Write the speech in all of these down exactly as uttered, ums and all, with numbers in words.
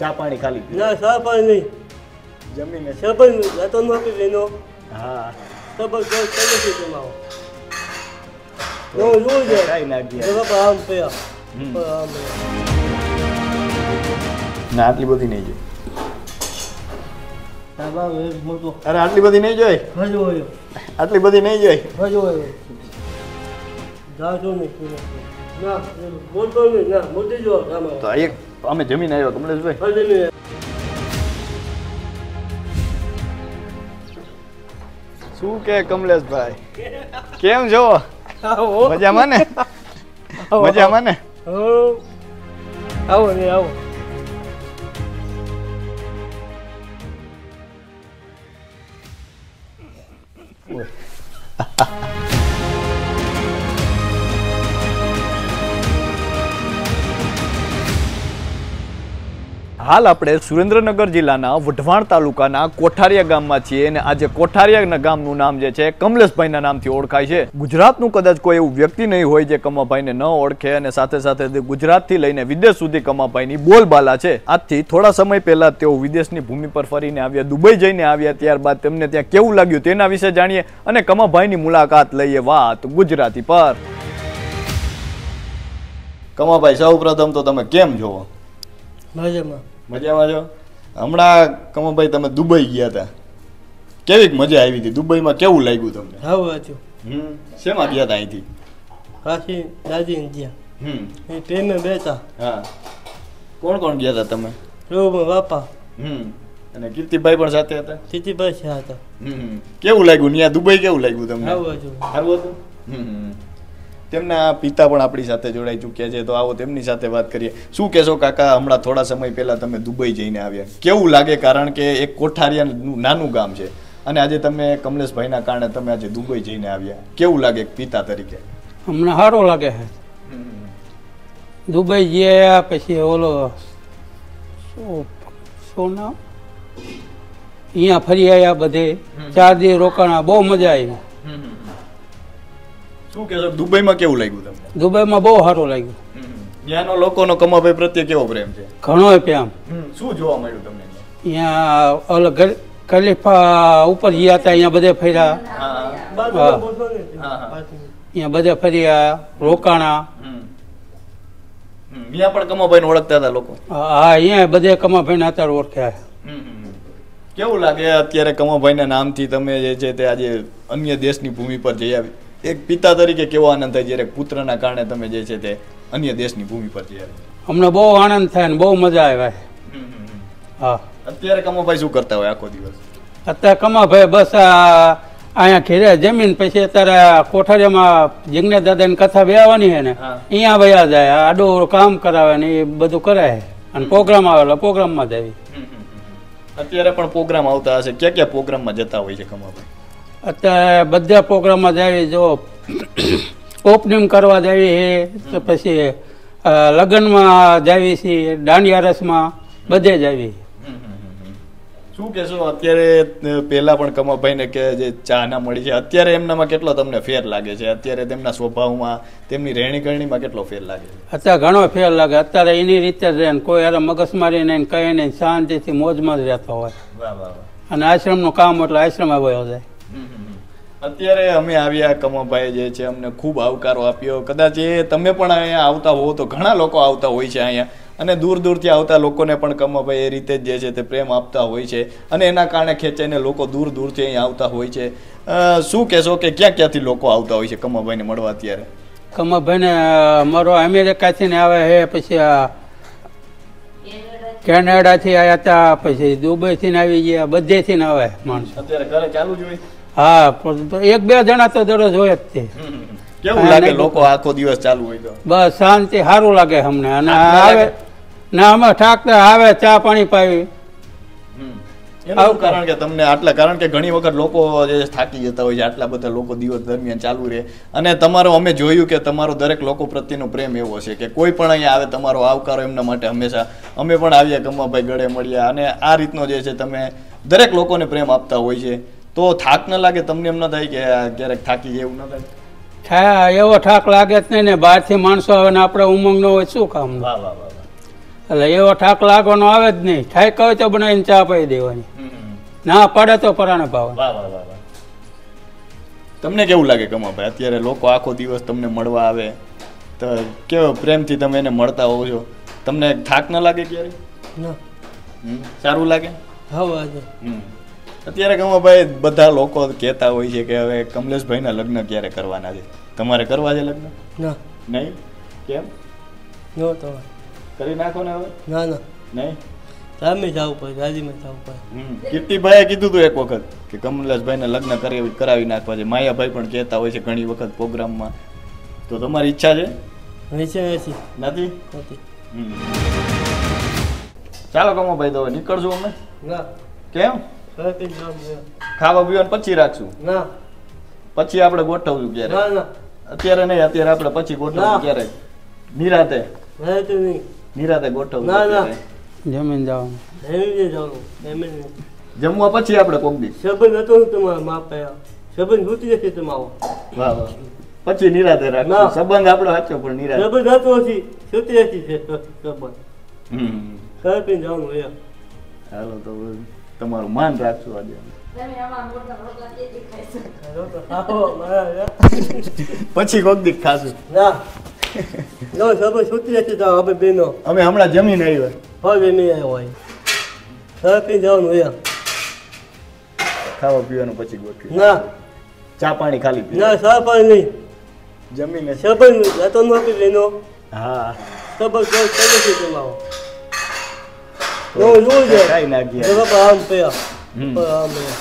ચા પાણી ખાલી પીવું? ના ચા પાણી નહીં. જમીને સબન જતો નહોતી લેનો. હા સબન જો ચાલે છે તમારો. નો જોઈ દે. કાઈ નાખી એ બાપા આમ પયા. હમ. આમ. ના આટલી બધી નહીં જોઈ. આ બાપ એ મોટો. અરે આટલી બધી નહીં જોઈ. હજો હજો. આટલી બધી નહીં જોઈ. હજો હજો. જાજો નહીં. ના મોટો નહીં ના મોટી જો આમાં. તો એક અમે જમીન આવ્યા કમલેશભાઈ. હજો નહીં. શું કે કમલેશભાઈ કેમ છો? આવો મજામાં ને? મજામાં ને? આવો ને આવો. હાલ આપણે સુરેન્દ્રનગર જિલ્લાના વઢવાણ તાલુકાના કોઠારિયા ગામમાં છીએ અને આજે કોઠારિયા ગામનું નામ જે છે કમલેશભાઈના નામથી ઓળખાય છે. ગુજરાતનું કદાચ કોઈ એવું વ્યક્તિ નહીં હોય જે કમાભાઈને ન ઓળખે અને સાથે સાથે ગુજરાતથી લઈને વિદેશ સુધી કમાભાઈની બોલબાલા છે. આજથી થોડા સમય પહેલા તેઓ વિદેશની ભૂમિ પર ફરીને આવ્યા, દુબઈ જઈને આવ્યા. ત્યારબાદ તેમને ત્યાં કેવું લાગ્યું તેના વિશે જાણીએ અને કમાભાઈની મુલાકાત લઈએ વાત ગુજરાતી પર. કમાભાઈ સૌ પ્રથમ તો તમે કેમ છો? મજામાં. મજામાં છો? હમણાં કમાભાઈ તમે દુબઈ ગયા હતા, કેવી મજા આવી હતી? દુબઈમાં કેવું લાગ્યું તમને? આવું હતું. હમ શેમાં ગયા હતા અહીંથી? કાશી દાદી ગયા. હમ એ ટ્રેને બેઠા. હા કોણ કોણ ગયા હતા તમે? રોમાં બાપા. હમ અને કીર્તિભાઈ પણ સાથે હતા? સીતીભાઈ છે હતા. હમ કેવું લાગ્યું ત્યાં દુબઈ? કેવું લાગ્યું તમને? આવું હતું. સારું હતું. હમ તેમના પિતા પણ આપણી સાથે જોડાઈ ચૂક્યા છે, તો આવો તેમની સાથે વાત કરીએ. શું કહેશો કાકા, હમણાં થોડા સમય પહેલા તમે દુબઈ જઈને આવ્યા, કેવું લાગે? કારણ કે એક કોઠારિયાનું નાનું ગામ છે અને આજે તમે કમલેશભાઈના કારણે તમે આજે દુબઈ જઈને આવ્યા, કેવું લાગે પિતા તરીકે? અમને સારું લાગે છે. દુબઈ ગયા પછી ઓલો શું નામ અહીંયા ફરી આવ્યા, બધે ચાર દિવસ રોકાણા, બહુ મજા આવી. શું કહેશો દુબઈમાં કેવું લાગ્યું તમને? દુબઈમાં બહુ સારું લાગ્યું. ત્યાંનો લોકોનો કમાભાઈ પ્રત્યે કેવો પ્રેમ છે? ઘણો પ્રેમ. શું જોવા મળ્યું તમને? અહીંયા ઓલો ખલીફા ઉપર ગયા હતા, અહીંયા બધે ફર્યા, અહીંયા બધે ફર્યા, રોકાણા. ત્યાં પણ કમાભાઈને ઓળખતા હતા લોકો? હા, અહીંયા બધે કમાભાઈને અત્યારે ઓળખ્યા. કેવું લાગે અત્યારે કમાભાઈના નામથી તમે જે છે તે આજે અન્ય દેશની ભૂમિ પર જઈ આવી? એક પિતા તરીકે કેવો આનંદ થાય જ્યારે પુત્રના કારણે તમે જે છે તે અન્ય દેશની ભૂમિ પર જઈ આવી? અમને બહુ આનંદ થાય ને બહુ મજા આવે. હા. અત્યારે કમાભાઈ શું કરતા હોય આખો દિવસ? અત્યારે કમાભાઈ બસ અહીંયા ઘેરે જમીન, પછી અત્યારે કોઠારીયામાં જિજ્ઞેશ દાદાની કથા બેવાની છે ને, અહીંયા વયા જાય, આડું કામ કરાવે ને એ બધું કરાય અને પ્રોગ્રામ આવે પ્રોગ્રામમાં જ આવી. અત્યારે પણ પ્રોગ્રામ આવતા હશે, ક્યાં ક્યાં પ્રોગ્રામમાં જતા હોય છે કમાભાઈ? અત્યારે બધા પ્રોગ્રામમાં જાવી, જો ઓપનિંગ કરવા જાવી છે, પછી લગ્નમાં જાવી છે, દાંડિયા રસમાં બધે જ આવી. શું કહેશો અત્યારે પહેલા પણ કમાભાઈને કે જે ચા ના મળી છે, અત્યારે એમનામાં કેટલો તમને ફેર લાગે છે? અત્યારે તેમના સ્વભાવમાં, તેમની રહેણી કરણીમાં કેટલો ફેર લાગે છે? અત્યારે ઘણો ફેર લાગે. અત્યારે એની રીતે જ રહે, કોઈ યાર મગજમારી નહીં, કઈ નહીં, શાંતિથી મોજમાં જ રહેતો હોય. અને આશ્રમનું કામ એટલે આશ્રમ આવ્યો જાય. અત્યારે અમે આવ્યા, કમાભાઈ જે છે અમને ખૂબ આવકારો આપ્યો. કદાચ એ તમે પણ અહીંયા આવતા હો તો ઘણા લોકો આવતા હોય છે અહીંયા, અને દૂર દૂરથી આવતા લોકોને પણ કમાભાઈ એ રીતે જ જે છે તે પ્રેમ આપતા હોય છે અને એના કારણે ખેંચાઈને લોકો દૂર દૂરથી અહીંયા આવતા હોય છે. શું કહેશો કે ક્યાં ક્યાંથી લોકો આવતા હોય છે કમાભાઈને મળવા? અત્યારે કમાભાઈને મારો અમેરિકાથી ને આવે છે, પછી કેનેડાથી આવ્યા હતા, પછી દુબઈથી આવી ગયા, બધેથી ને આવે માણસો. અત્યારે ઘરે ચાલુ જ હોય? હા, એક બે જણા તો દરરોજ હોય જ તે. કેવું લાગે લોકો આખો દિવસ ચાલુ હોય તો? બસ શાંતિ, સારું લાગે અમને. અને આવે ના અમે ઠાકતા આવે, ચા પાણી પાવી. આવું કારણ કે તમને આટલા, કારણ કે ઘણી વખત લોકો જે થાકી જતા હોય છે, આટલા બધા લોકો દિવસ દરમિયાન ચાલુ રહે, અને તમારો અમે જોયું કે તમારો દરેક લોકો પ્રત્યેનો પ્રેમ એવો છે કે કોઈ પણ અહીંયા આવે તમારો આવકારો એમના માટે હંમેશા. અમે પણ આવ્યા, કમાભાઈ ગળે મળ્યા, અને આ રીતનો જે છે તમે દરેક લોકોને પ્રેમ આપતા હોય છે, તો થાક ન લાગે તમને? એમ ન થાય કે ક્યારેક થાકી જાય? એવું ન થાય? થાય, એવો થાક લાગે જ નહીં ને. બહારથી માણસો આવે ને આપણે ઉમંગ ન હોય, શું કામ? એટલે એવો થાક લાગવાનો આવે જ નહીં. થાય કહે તો બનાવીને ચા પાઈ દેવાની, ના પડે તો પરાણે પાવા. વાહ વાહ વાહ વાહ. તમને કેવું લાગે કમાભાઈ, અત્યારે લોકો આખો દિવસ તમને મળવા આવે તો કેવો પ્રેમથી તમે એને મળતા હોવ છો, તમને થાક ન લાગે ક્યારે? ના હમ, સારું લાગે? હા વાંધો હમ. અત્યારે કમાભાઈ બધા લોકો કહેતા હોય છે કે હવે કમલેશભાઈના લગ્ન ક્યારે કરવાના છે, તમારે કરવા છે લગ્ન? ના નહીં? કેમ? નો તો કરી નાખો ને હવે. ના ના નહીં? સામે જવું પડે, ગાડીમાં જવું પડે. હમ. કીર્તિભાઈએ કીધું હતું એક વખત કે કમલેશભાઈને લગ્ન કરાવી કરાવી નાખવા છે. માયાભાઈ પણ કહેતા હોય છે ઘણી વખત પ્રોગ્રામમાં. તો તમારી ઈચ્છા છે? નીચે નથી નથી? નથી. હમ. ચાલો કમોભાઈ તો હવે નીકળશું અમે. ના કેમ? સરપંચ જવું છે. ખાવા પીવાનું પછી રાખશું, ના પછી આપણે ગોઠવશું ક્યારે. ના ના અત્યારે નહીં, અત્યારે આપણે પછી ના. ગોઠવશું ક્યારે? નિરાતે રહે તો નહીં. નિરાતે ગોઠવશું ના, ના. અત્યારે. જમીન જવાનું. એમને જવાનું એમને નહીં. જમવા પછી આપણે કોક દી. સંબંધ હતો ને તમારા મા પયા સંબંધ ઘૂટી જશે તમારો. વાહ વાહ. પછી નિરાતે રાખશું. ના. સંબંધ આપણો સાચો પણ નિરાતે. સંબંધ હતો નથી છૂટી જતી છે સંબંધ. હમ. સરપંચ જવાનું એમ. હાલો તો તમારું માન રાખશું આજે. હાલો તો ખાઓ મારા. પછી કોક દી ખાશું. ના નો સંબંધ છૂટી જશે તો આપણે બેનો અમે હમણાં જમીન આવ્યા. હવે નહીં આવ્યો હોય. સરપંચ જવાનું એમ. ખાવા પીવાનું પછી ગોઠવી. ના ચા પાણી ખાલી પી. ના સરપંચ નહીં. જમીને. સંબંધ જતો નથી બેનો. હા. સંબંધ જો કરે છે તમારો. નો જોઈ જાય. ખાઈ નાખીએ. બાપા આમ પયા હમ. આમ પયા.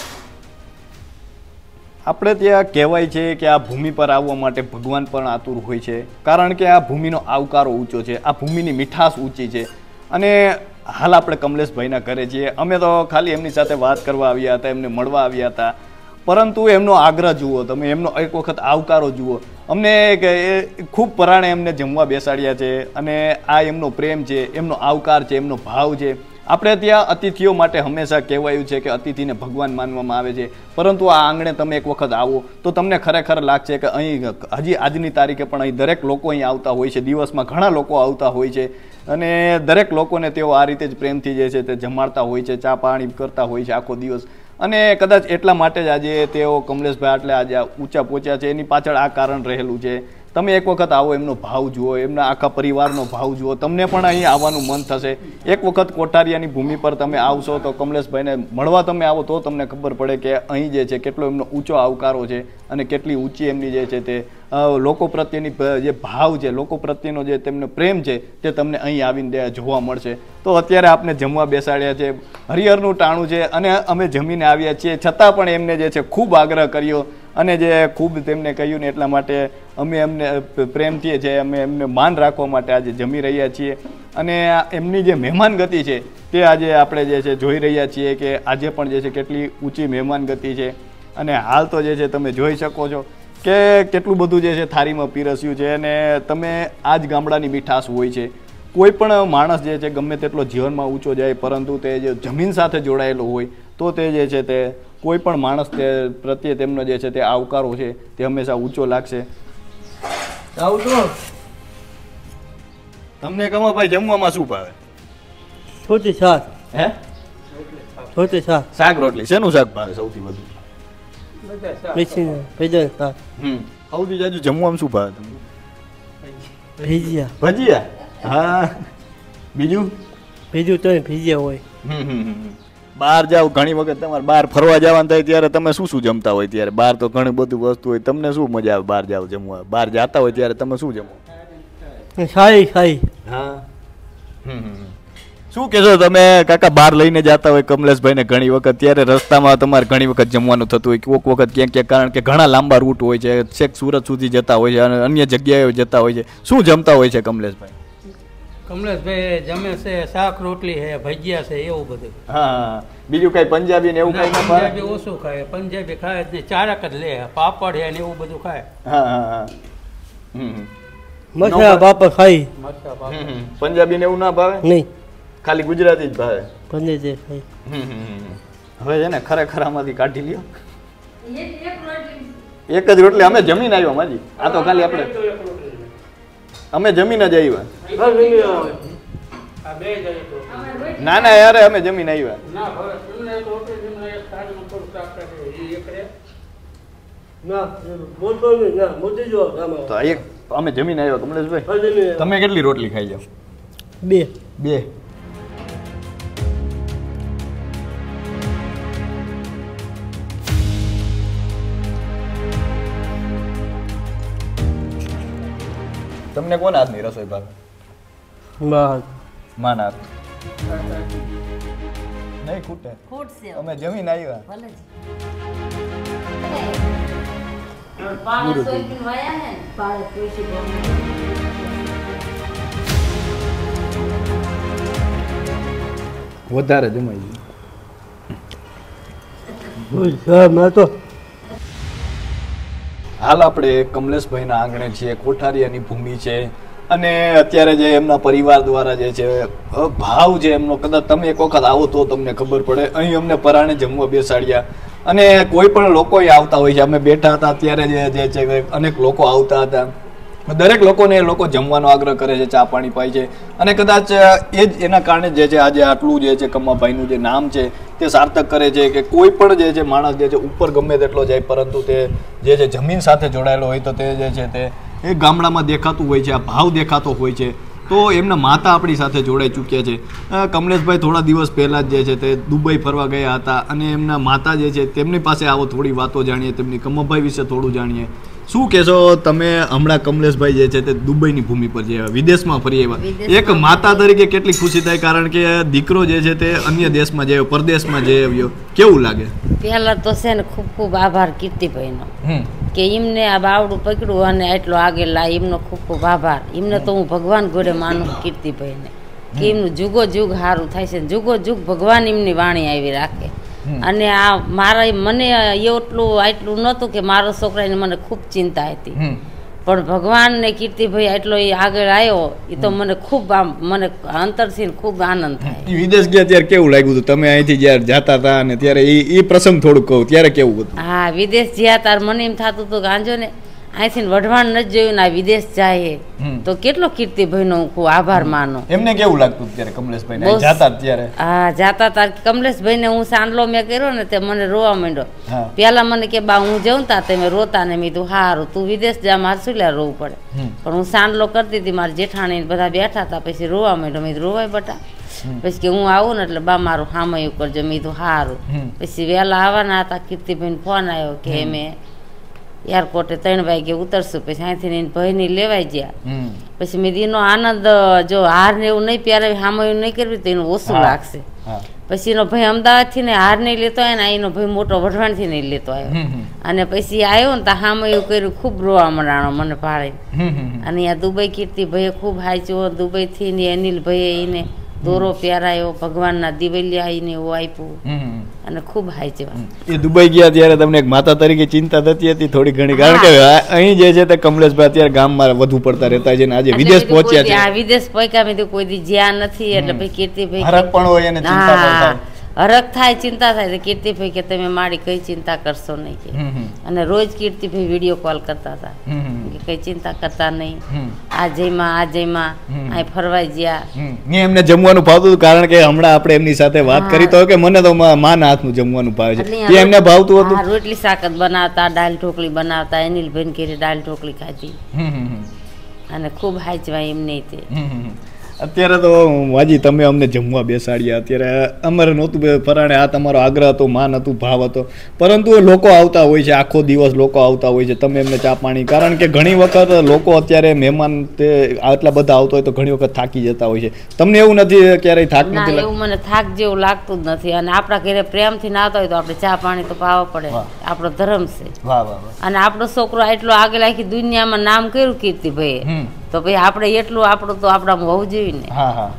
આપણે ત્યાં કહેવાય છે કે આ ભૂમિ પર આવવા માટે ભગવાન પણ આતુર હોય છે, કારણ કે આ ભૂમિનો આવકારો ઊંચો છે, આ ભૂમિની મીઠાશ ઊંચી છે. અને હાલ આપણે કમલેશભાઈના ઘરે છીએ. અમે તો ખાલી એમની સાથે વાત કરવા આવ્યા હતા, એમને મળવા આવ્યા હતા, પરંતુ એમનો આગ્રહ જુઓ તમે, એમનો એક વખત આવકારો જુઓ. અમને એ ખૂબ પરાણે એમને જમવા બેસાડ્યા છે, અને આ એમનો પ્રેમ છે, એમનો આવકાર છે, એમનો ભાવ છે. આપણે ત્યાં અતિથિઓ માટે હંમેશા કહેવાયું છે કે અતિથિને ભગવાન માનવામાં આવે છે, પરંતુ આ આંગણે તમે એક વખત આવો તો તમને ખરેખર લાગશે કે અહીં હજી આજની તારીખે પણ અહીં દરેક લોકો અહીં આવતા હોય છે, દિવસમાં ઘણા લોકો આવતા હોય છે, અને દરેક લોકોને તેઓ આ રીતે જ પ્રેમથી જે છે તે જમાડતા હોય છે, ચા પાણી કરતા હોય છે આખો દિવસ. અને કદાચ એટલા માટે જ આજે તેઓ કમલેશભાઈ આટલે આજે ઊંચા પહોંચ્યા છે. એની પાછળ આ કારણ રહેલું છે. તમે એક વખત આવો, એમનો ભાવ જુઓ, એમના આખા પરિવારનો ભાવ જુઓ, તમને પણ અહીં આવવાનું મન થશે. એક વખત કોઠારિયાની ભૂમિ પર તમે આવશો તો કમલેશભાઈને મળવા તમે આવો તો તમને ખબર પડે કે અહીં જે છે કેટલો એમનો ઊંચો આવકારો છે, અને કેટલી ઊંચી એમની જે છે તે લોકો પ્રત્યેની જે ભાવ છે, લોકો પ્રત્યેનો જે તેમનો પ્રેમ છે તે તમને અહીં આવીને જોવા મળશે. તો અત્યારે આપણે જમવા બેસાડ્યા છે, હરિહરનું ટાણું છે, અને અમે જમીને આવ્યા છીએ, છતાં પણ એમને જે છે ખૂબ આગ્રહ કર્યો, અને જે ખૂબ તેમને કહ્યું ને એટલા માટે અમે એમને પ્રેમથી છે અમે એમને માન રાખવા માટે આજે જમી રહ્યા છીએ. અને એમની જે મહેમાન ગતિ છે તે આજે આપણે જે છે જોઈ રહ્યા છીએ કે આજે પણ જે છે કેટલી ઊંચી મહેમાન ગતિ છે. અને હાલ તો જે છે તમે જોઈ શકો છો કે કેટલું બધું જે છે થાળીમાં પીરસ્યું છે. અને તમે આ જ ગામડાની મીઠાશ હોય છે. કોઈ પણ માણસ જે છે ગમે તેટલો જીવનમાં ઊંચો જાય, પરંતુ તે જે જમીન સાથે જોડાયેલો હોય તો તે જે છે તે કોઈ પણ માણસ તે પ્રત્યે તેમનો જે છે તે આવકારો છે તે હંમેશા ઊંચો લાગશે. આવું તો તમને કહો ભાઈ જમવામાં શું ભાવે? છોટી શાક. હે? છોટી શાક. શાક રોટલી. શેનું શાક ભાવે સૌથી વધુ? મેથીનું ભેજાનું શાક. હમ. સૌથી જાજુ જમવામાં શું ભાવે તમને? ભજીયા. ભજીયા. હા. બીજું? બીજું તો ભજીયા હોય. હમ હમ બહાર જાવ ઘણી વખત તમારે બહાર ફરવા જવાનું થાય ત્યારે તમે શું શું જમતા હોય? ત્યારે બહાર તો ઘણી બધી વસ્તુ હોય, તમને શું મજા આવે બહાર જાવ જમવા? બહાર જતા હોય ત્યારે તમે શું જમો? સારી સારી. હા. શું કહેશો તમે કાકા? બહાર લઈને જતા હોય કમલેશભાઈને ઘણી વખત, ત્યારે રસ્તામાં તમારે ઘણી વખત જમવાનું થતું હોય, કોઈક વખત ક્યાંક ક્યાંક, કારણ કે ઘણા લાંબા રૂટ હોય છે, છેક સુરત સુધી જતા હોય છે અને અન્ય જગ્યાએ જતા હોય છે. શું જમતા હોય છે કમલેશભાઈ? કમલેશભાઈ જમે છે શાક રોટલી છે, ભજીયા છે, એવું બધું. હા. બીજું કઈ પંજાબી ને એવું કઈ ના ભાવે? પંજાબી ઓછું ખાય, પંજાબી ખાય જ નહીં, ચારક જ લે, પાપડ છે ને એવું બધું ખાય. હા હા હા. હમ મસાલા બાપા ખાઈ. મરચાં પાપડ. પંજાબી ને એવું ના ભાવે? નહીં. ખાલી ગુજરાતી જ ભાવે? પંજાબી ખાઈ. હવે છે ને ખરેખર આમાંથી કાઢી લ્યો. એક જ રોટલી. અમે જમીન આવ્યો માજી. આ તો ખાલી આપણે અમે જમીન જ આવ્યા. બે જાય તો ના ના યાર અમે જમીન આવ્યા. ના હવે તમને તો ઓકે તમને એક થાળીમાં થોડું શાક રાખે એ એક રે ના બોલતો નહીં ના મોટી જો ગામમાં તો એક અમે જમીન આવ્યા કમલેશભાઈ. હા જમીન તમે કેટલી રોટલી ખાઈ જાવ? બે બે. તમને કોના હાથની રસોઈ ભાવે? બસ માના હાથ. નહીં ખૂટે. ખૂટશે અમે જમીન આવ્યા. ભલે જ પાણી સોયબીન વાયા હે ને પાળે પોઈસી વધારે જમાઈ ગયું. મેં તો હાલ આપણે કમલેશભાઈના આંગણે છીએ. કોઠારીયાની ભૂમિ છે અને અત્યારે જે એમના પરિવાર દ્વારા જે છે ભાવ જે એમનો, કદાચ તમે એક વખત આવો તો તમને ખબર પડે. અહીં અમને પરાણે જમવા બેસાડ્યા અને કોઈ પણ લોકો આવતા હોય છે. અમે બેઠા હતા ત્યારે જે છે અનેક લોકો આવતા હતા. દરેક લોકોને એ લોકો જમવાનો આગ્રહ કરે છે, ચા પાણી પાય છે અને કદાચ એ જ એના કારણે જે છે આજે આટલું જે છે કમ્માભાઈનું જે નામ છે તે સાર્થક કરે છે કે કોઈ પણ જે છે માણસ જે છે ઉપર ગમે તેટલો જાય પરંતુ તે જે છે જમીન સાથે જોડાયેલો હોય તો તે જે છે તે એ ગામડામાં દેખાતું હોય છે, આ ભાવ દેખાતો હોય છે. તો એમના માતા આપણી સાથે જોડાઈ ચૂક્યા છે. કમલેશભાઈ થોડા દિવસ પહેલાં જ જે છે તે દુબઈ ફરવા ગયા હતા અને એમના માતા જે છે તેમની પાસે આવો થોડી વાતો જાણીએ, તેમની કમ્માભાઈ વિશે થોડું જાણીએ. શું કહેશો તમે? હમણાં કમલેશભાઈ જે છે તે દુબઈની ભૂમિ પર જે વિદેશમાં ફરી આવ્યા, એક માતા તરીકે કેટલી ખુશી થાય? કારણ કે દીકરો જે છે તે અન્ય દેશમાં જયો, પરદેશમાં જઈ આવ્યો, કેવું લાગે? પહેલા તો છે ને ખૂબ ખૂબ આભાર કીર્તિભાઈનો કે એમને આ બાવડું પકડ્યું અને એટલો આગળ લાય, એમનો ખૂબ ખૂબ આભાર. એમને તો હું ભગવાન ઘોડે માનું કીર્તિભાઈને કે એમનું જુગો જુગ સારું થાય છે, જુગો જુગ ભગવાન એમની વાણી આવી રાખે. અને આ મારા મને એટલું આટલું નહોતું કે મારો છોકરાને મને ખૂબ ચિંતા હતી, પણ ભગવાન ને કીર્તિભાઈ એટલો એ આગળ આવ્યો એ તો મને ખૂબ આમ મને અંતરથી ખૂબ આનંદ થાય. વિદેશ ગયા ત્યારે કેવું લાગ્યું હતું? તમે અહીંથી જયારે જતા હતા અને ત્યારે એ એ પ્રસંગ થોડું કહું, ત્યારે કેવું હતું? હા, વિદેશ ગયા ત્યારે મને એમ થતું હતું કે આંજો ને અહીંથી વઢવાણ નથી જોયું ને આ વિદેશ જાય તો કેટલો કીર્તિભાઈ નો ખૂબ આભાર માનો. એમને કેવું લાગતું ત્યારે કમલેશભાઈ જાતા ત્યારે? હા, જાતા તાર કમલેશભાઈ ને હું સાંડલો મેં કર્યો ને તે મને રોવા માંડ્યો. પેલા મને કે બા હું જઉં તા તમે રોતા ને મેં તું હારું તું વિદેશ જા, મારે શું લ્યા રોવું પડે. પણ હું સાંડલો કરતી હતી, મારી જેઠાણી બધા બેઠા હતા, પછી રોવા માંડ્યો. મેં રોવાય બટા, પછી કે હું આવું ને એટલે બા મારું હામયું કરજો. મેં તો હારું. પછી વહેલા આવવાના હતા, કીર્તિભાઈ ફોન આવ્યો કે મેં એરપોર્ટે ત્રણ વાગે ઉતરશું. પછી અહીંથી ભાઈની લેવાઈ ગયા. પછી મેં એનો આનંદ જો હાર ને એવું નહીં પહેરાવી હામયું નહીં કરવી તો એનું ઓછું લાગશે. પછી એનો ભાઈ અમદાવાદ થી ને હાર નહીં લેતો આવ્યો ને એનો ભાઈ મોટો વઢવાણ થી નહીં લેતો આવ્યો. અને પછી આવ્યો ને તો હામયું કર્યું, ખૂબ રોવા મંડાણો મને ભાડે. અને અહીંયા દુબઈ કીર્તિભાઈએ ખૂબ હાચ્યો, દુબઈ થી ને અનિલભાઈએ એને દોરો પહેરાયો, ભગવાનના દિવેલિયા એને એવું આપ્યું અને ખૂબ હાચ્યા. એ દુબઈ ગયા ત્યારે તમને એક માતા તરીકે ચિંતા થતી હતી થોડી ઘણી? કારણ કે અહીં જે છે તે કમલેશભાઈ અત્યારે ગામમાં વધુ પડતા રહેતા છે ને આજે વિદેશ પહોંચ્યા છે. આ વિદેશ પહોંચ્યા મેં કોઈ દી જ્યાં નથી એટલે ભાઈ કીર્તિભાઈ હરખ પણ હોય અને ચિંતા પણ થાય. હરખ થાય, ચિંતા થાય. કીર્તિભાઈ કે તમે મારી કઈ ચિંતા કરશો નહીં કે. અને રોજ કીર્તિભાઈ વિડીયો કોલ કરતા હતા કે કઈ ચિંતા કરતા નહીં, આ જઈમાં આ જઈમાં આ ફરવાઈ ગયા. એમને જમવાનું ભાવતું કારણ કે હમણાં આપણે એમની સાથે વાત કરી તો કે મને તો માના હાથનું જમવાનું ભાવે છે, એમને ભાવતું હતું. રોટલી શાક બનાવતા, દાળ ઢોકળી બનાવતા, અનિલભાઈ ઘેરે દાળ ઢોકળી ખાધી અને ખૂબ હાચવા એમને તે. અત્યારે તો વાજી તમે અમને જમવા બેસાડ્યા, અત્યારે અમારે નહોતું પરાણે આ તમારો આગ્રહ હતો, માન હતું, ભાવ હતો, પરંતુ લોકો આવતા હોય છે, આખો દિવસ લોકો આવતા હોય છે, તમે એમને ચા પાણી. કારણ કે ઘણી વખત લોકો અત્યારે મહેમાન તે આટલા બધા આવતો હોય તો ઘણી વખત થાકી જતા હોય છે. તમને એવું નથી ક્યારેય થાક નથી લાગતો? એવું મને થાક જેવું લાગતું જ નથી. અને આપણા ઘરે પ્રેમથી ના આવતા હોય તો આપણે ચા પાણી તો પાવા પડે, આપણો ધર્મ છે. અને આપણો છોકરો એટલો આગળ આખી દુનિયામાં નામ કર્યું કીર્તિભાઈ, તો ભાઈ આપણે એટલું આપણું તો આપણામાં હોવું જોઈએ ને. હા હા.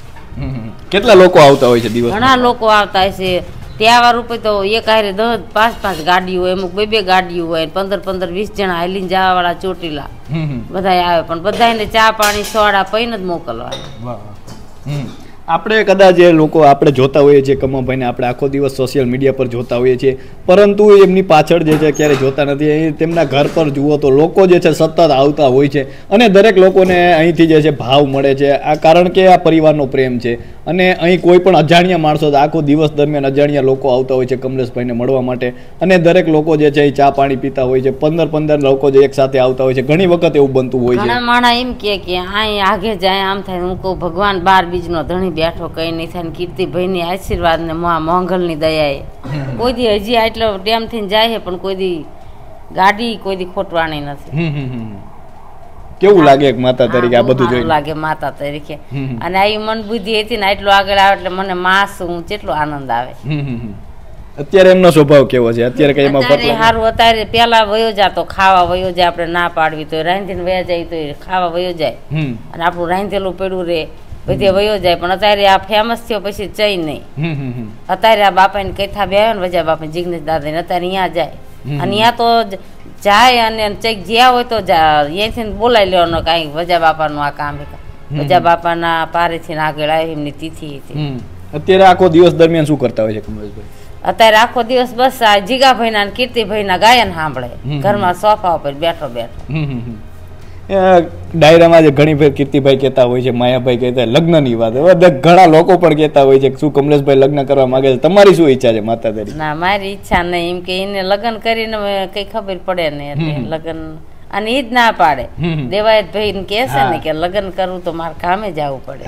કેટલા લોકો આવતા હોય છે દિવસ? ઘણા લોકો આવતા હોય છે. તહેવાર ઉપર તો એક હારે દસ પાંચ પાંચ ગાડીઓ હોય, અમુક બે બે ગાડીઓ હોય, પંદર પંદર વીસ જણા હાલીને જવા વાળા ચોટીલા બધા આવે, પણ બધાને ચા પાણી સોડા પૈને જ મોકલવાના. આપણે કદાચ એ લોકો આપણે જોતા હોઈએ છીએ કમલભાઈને, આપણે આખો દિવસ સોશિયલ મીડિયા પર જોતા હોઈએ છીએ, પરંતુ એમની પાછળ જે છે ક્યારે જોતા નથી. અહીં તેમના ઘર પર જુઓ તો લોકો જે છે સતત આવતા હોય છે અને દરેક લોકોને અહીંથી જે છે ભાવ મળે છે. આ કારણ કે આ પરિવારનો પ્રેમ છે. અને અહીં કોઈ પણ અજાણ્યા માણસો આખો દિવસ દરમિયાન અજાણ્યા લોકો આવતા હોય છે કમલેશભાઈને મળવા માટે, અને દરેક લોકો જે છે એ ચા પાણી પીતા હોય છે. પંદર પંદર લોકો જે એક સાથે આવતા હોય છે. ઘણી વખત એવું બનતું હોય છે. ઘણા માણા એમ કે કે અહીં આગે જાય આમ થાય. હું કહું ભગવાન બાર બીજનો ધણી બેઠો કઈ નહીં થાય. કીર્તિભાઈ ની આશીર્વાદ ને મોંઘલ ની દયાએ કોઈ દી હજી આટલો ટેમ થઈને જાય પણ કોઈ દી ગાડી કોઈ દી ખોટવાણી નથી. કેવું લાગે માતા તરીકે આ બધું જોઈને? લાગે માતા તરીકે. અને આ મન બુદ્ધિ હતી ને આટલું આગળ આવે એટલે મને માસ હું કેટલો આનંદ આવે. અત્યારે એમનો સ્વભાવ કેવો છે? અત્યારે કઈ એમાં સારું. અત્યારે પેલા વયો જાતો ખાવા વયો જાય, આપણે ના પાડવી તો રાંધીને વયા જાય તો ખાવા વયો જાય અને આપણું રાંધેલું પડ્યું રે બધે વયો જાય. પણ અત્યારે આ ફેમસ થયો પછી ચઈ નહીં. અત્યારે આ બાપા ને કથા બે આવે ને વજા બાપા જિગ્નેશ દાદા ને અત્યારે અહીંયા જાય અને અહીંયા તો જાય અને ચઈક જ્યાં હોય તો અહીંયાથી બોલાવી લેવાનો કઈ વજા બાપાનું આ કામ. વજા બાપાના પારેથી આગળ આવી એમની તિથિ હતી. અત્યારે આખો દિવસ દરમિયાન શું કરતા હોય છે કમલેશભાઈ? અત્યારે આખો દિવસ બસ આ જીગાભાઈ ના કીર્તિભાઈ ના ગાયન સાંભળે ઘરમાં સોફા ઉપર બેઠો બેઠો. ડાયરામાં જે ઘણી ફેર કીર્તિભાઈ કહેતા હોય છે, માયાભાઈ કહેતા લગ્ન ની વાત, ઘણા લોકો પણ કહેતા હોય છે શું કમલેશભાઈ લગ્ન કરવા માંગે છે. તમારી શું ઈચ્છા છે માતા તરીકે? ના, મારી ઈચ્છા નહીં. એમ કે એને લગ્ન કરીને કઈ ખબર પડે ને એટલે લગ્ન અને ઈ જ ના પાડે. દેવાયત ભાઈ કે છે ને કે લગ્ન કરવું તો મારે કામે જવું પડે.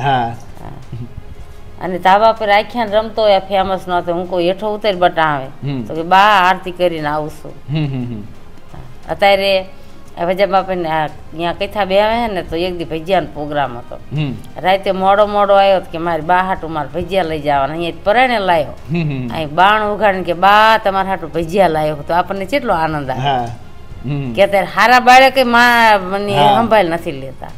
અને ધાબા પર આખ્યાન રમતો હોય ફેમસ નતો. હું કોઈ હેઠો ઉતર બટાવે તો કે બા આરતી કરીને આવું છું. અત્યારે વજા બાપા ને અહીંયા કથા બે આવે ને તો એક દી ભજીયાનો પ્રોગ્રામ હતો. રાતે મોડો મોડો આવ્યો કે મારી બા હાટું મારે ભજીયા લઈ જવાના. અહીંયા પરાણે લાવ્યો, અહીં બાણ ઉગાડીને કે બા તમારા હાટું ભજીયા લાવ્યો. તો આપણને કેટલો આનંદ આવે કે અત્યારે હારા બાળકે માં મને સંભાળ નથી લેતા.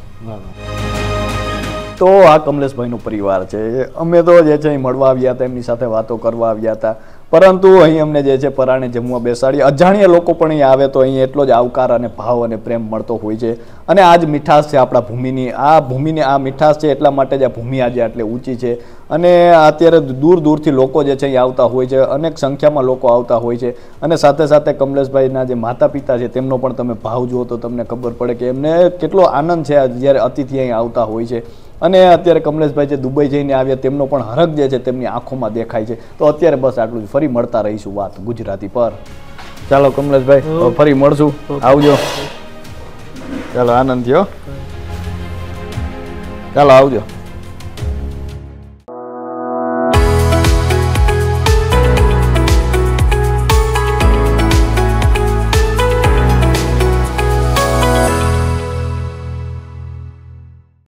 તો આ કમલેશભાઈનો પરિવાર છે. અમે તો જે છે મળવા આવ્યા હતા, એમની સાથે વાતો કરવા આવ્યા હતા, પરંતુ અહીં અમને જે છે પરાણે જમવા બેસાડી. અજાણ્યા લોકો પણ અહીં આવે તો અહીં એટલો જ આવકાર અને ભાવ અને પ્રેમ મળતો હોય છે. અને આ જ મીઠાશ છે આપણા ભૂમિની. આ ભૂમિની આ મીઠાશ છે એટલા માટે જ આ ભૂમિ આજે આટલી ઊંચી છે. અને અત્યારે દૂર દૂરથી લોકો જે છે અહીં આવતા હોય છે, અનેક સંખ્યામાં લોકો આવતા હોય છે. અને સાથે સાથે કમલેશભાઈના જે માતા પિતા છે તેમનો પણ તમે ભાવ જુઓ તો તમને ખબર પડે કે એમને કેટલો આનંદ છે જ્યારે અતિથિ અહીં આવતા હોય છે. અને અત્યારે કમલેશભાઈ જે દુબઈ જઈને આવ્યા તેમનો પણ હરખ જે છે તેમની આંખોમાં દેખાય છે. તો અત્યારે બસ આટલું જ. ફરી મળતા રહીશું વાત ગુજરાતી પર. ચાલો કમલેશભાઈ, ફરી મળશું. આવજો. ચાલો, આનંદ થયો. ચાલો આવજો.